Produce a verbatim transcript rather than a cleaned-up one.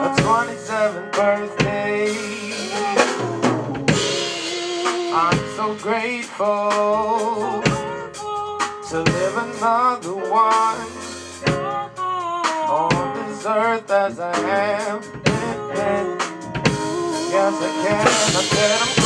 a twenty-seventh birthday. I'm so grateful to live another one on this earth as I am living. Yes, I can. I said I'm